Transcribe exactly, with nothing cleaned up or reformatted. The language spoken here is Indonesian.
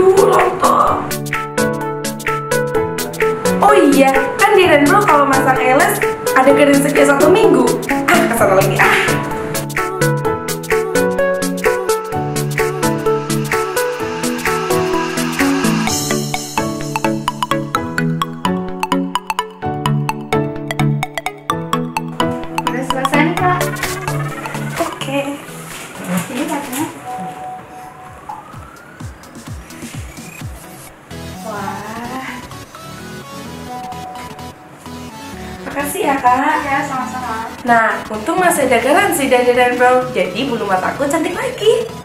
Aduh, lontong. Oh iya, kan di Renbro kalau masak eles ada kering sekian satu minggu. Ah, kesana lagi ah. Udah selesai nih Kak. Oke. Ini katanya. Wah. Makasih ya kak. Ya sama-sama. Nah, untung masih ada garansi dari Renbro, jadi bulu mataku cantik lagi.